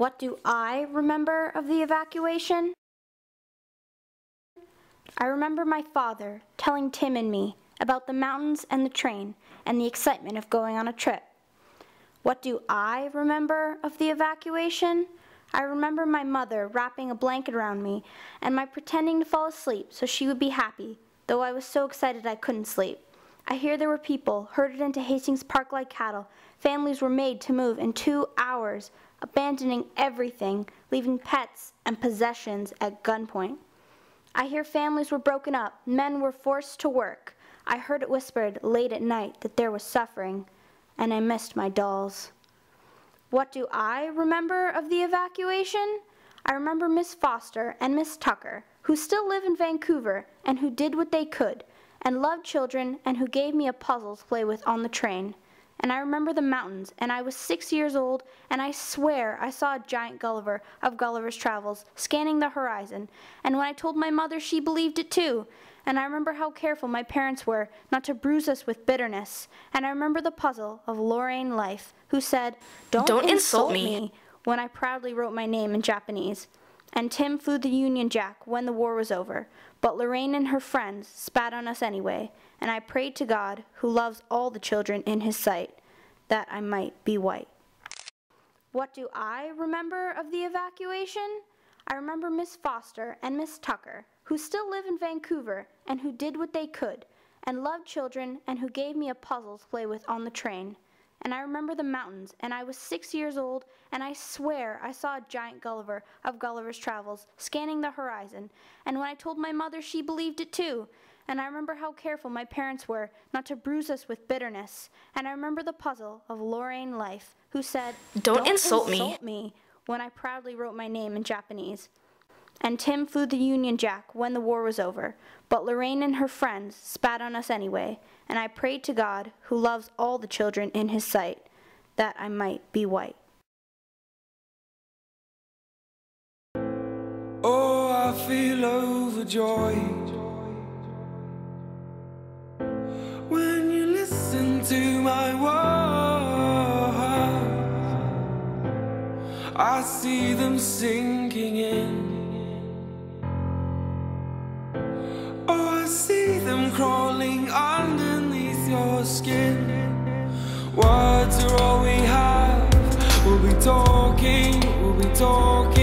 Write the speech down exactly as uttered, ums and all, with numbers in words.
What do I remember of the evacuation? I remember my father telling Tim and me about the mountains and the train and the excitement of going on a trip. What do I remember of the evacuation? I remember my mother wrapping a blanket around me and my pretending to fall asleep so she would be happy, though I was so excited I couldn't sleep. I hear there were people herded into Hastings Park like cattle. Families were made to move in two hours, abandoning everything, leaving pets and possessions at gunpoint. I hear families were broken up, men were forced to work. I heard it whispered late at night that there was suffering, and I missed my dolls. What do I remember of the evacuation? I remember Miss Foster and Miss Tucker, who still live in Vancouver and who did what they could, and loved children and who gave me a puzzle to play with on the train. And I remember the mountains, and I was six years old, and I swear I saw a giant Gulliver of Gulliver's Travels scanning the horizon, and when I told my mother, she believed it too. And I remember how careful my parents were not to bruise us with bitterness, and I remember the puzzle of Lorraine Life, who said, "Don't, Don't insult, insult me," me, when I proudly wrote my name in Japanese. And Tim flew the Union Jack when the war was over, but Lorraine and her friends spat on us anyway, and I prayed to God, who loves all the children in his sight, that I might be white. What do I remember of the evacuation? I remember Miss Foster and Miss Tucker, who still live in Vancouver and who did what they could, and loved children and who gave me a puzzle to play with on the train. And I remember the mountains, and I was six years old, and I swear I saw a giant Gulliver of Gulliver's Travels scanning the horizon, and when I told my mother, she believed it too. And I remember how careful my parents were not to bruise us with bitterness, and I remember the puzzle of Lorraine Life, who said, Don't, Don't insult, insult me. me, when I proudly wrote my name in Japanese. And Tim flew the Union Jack when the war was over, but Lorraine and her friends spat on us anyway, and I prayed to God, who loves all the children in his sight, that I might be white. Oh, I feel overjoyed when you listen to my words. I see them sinking in. Oh, I see them crawling underneath your skin. Words are all we have. We'll be talking, we'll be talking